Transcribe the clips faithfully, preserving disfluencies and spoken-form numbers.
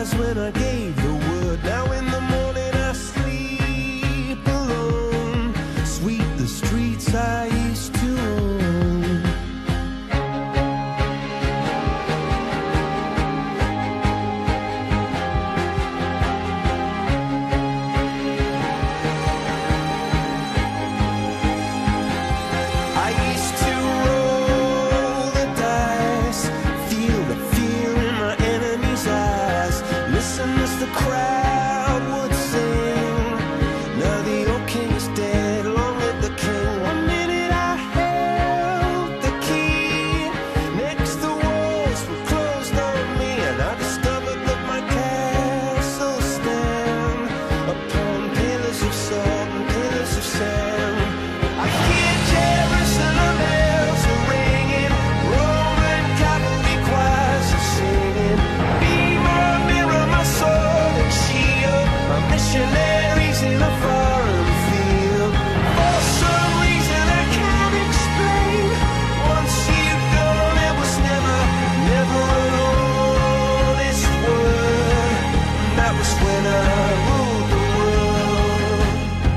eyes when I gave the word. Now in the morning I sleep alone. Sweep the streets I used to own. I used to roll the dice, feel the fear in my enemy's eyes, listen as the crowd would sing. Now the old king is dead, long live the king. One minute I held the key, next the walls were closed on me, and I discovered that my castle stand upon pillars of salt and pillars of sand. I hear Jerusalem bells are ringing, Roman cavalry choirs are singing. Be my mirror, my sword and shield, my missionaries in a foreign field. For some reason I can't explain, once you've gone it was never, never an honest word. And that was when I ruled the world.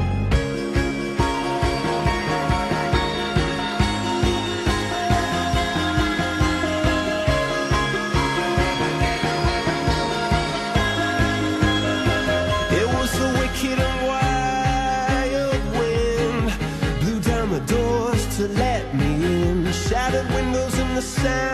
It was the wicked and wild wind, blew down the doors to let me in, shattered windows in the sand.